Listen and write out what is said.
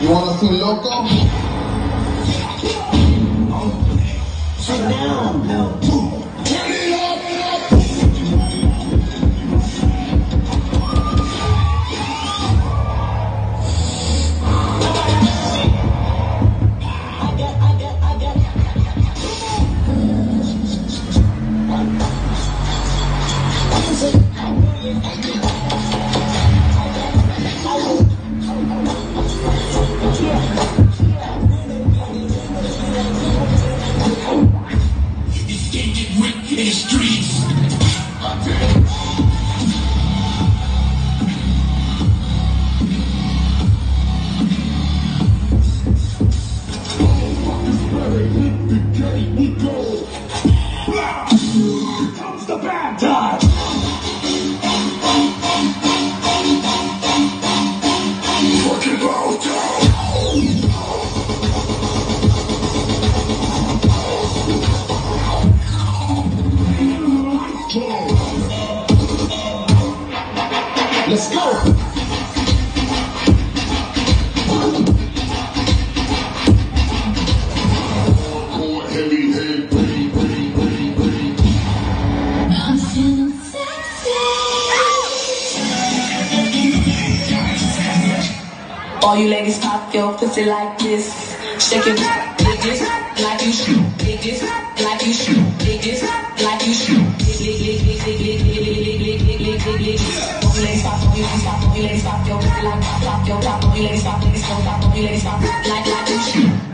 wanna see loco? Sit down. Turn it up. In the streets. Comes the bad time. Fucking bow down. Let's go! Heavy head, I'm feeling sexy. All you ladies pop your pussy like this. Shake it like this, like you shoot. Like this, like you shoot. Like this, like you shoot. All you ladies pop, all you ladies pop, all you ladies pop your pussy like pop, pop your top. All you ladies pop, ladies go top, all you ladies pop like you shoot.